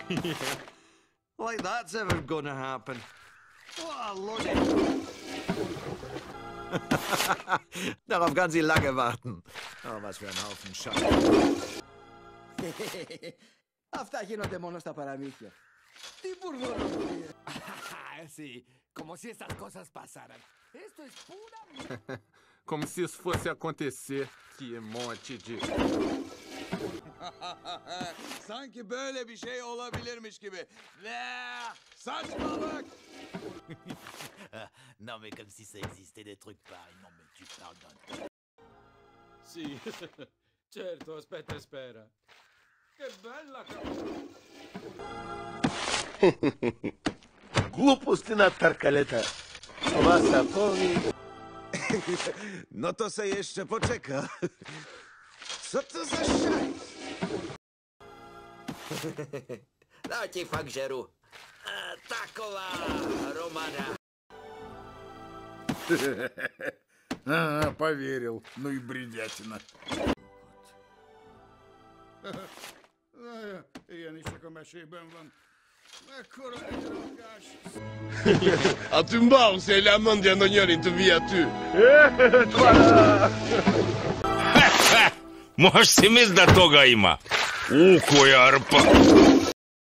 Like that's ever gonna happen. What a load. Darauf kann sie lange warten. Oh, was für ein Haufen Scheiße. Αυτά γίνονται μόνο στα παραμύθια. Τι μπουρδολόγια. Sí, como si estas cosas pasaran. Esto es pura... Como se isso fosse acontecer. Que monte de... Sanki böyle bir şey olabilirmiş gibi. Saçmalık! Non mais comme si ça existait des trucs pareils. Non mais tu parles d'un... Sì, certo, aspetta e spera. Che bella... Глупости на Таркалета. Masakowi. No to se jeszcze poczeka. Co to za szajs? Dajcie fakt żeru. Taková Романа. Ага, поверил. Ну и бредятина. Ilyen is csak a mesében van. Mekkora egy rakás. A tu mbao c'est la mondia non gör inte via tu. Можешь семизда тога има. Уко ярпа.